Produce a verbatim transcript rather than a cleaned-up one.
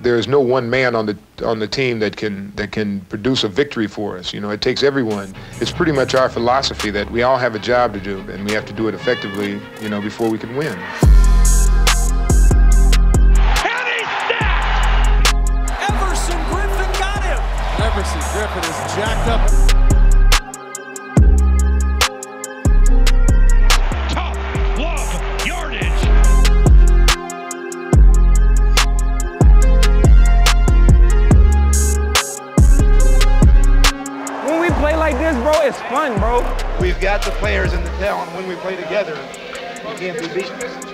there is no one man on the on the team that can that can produce a victory for us. You know, it takes everyone. It's pretty much our philosophy that we all have a job to do, and we have to do it effectively, you know, before we can win. Everson Griffin is jacked up. Top glove yardage. When we play like this, bro, it's fun, bro. We've got the players and the talent. When we play together, we can't be beaten.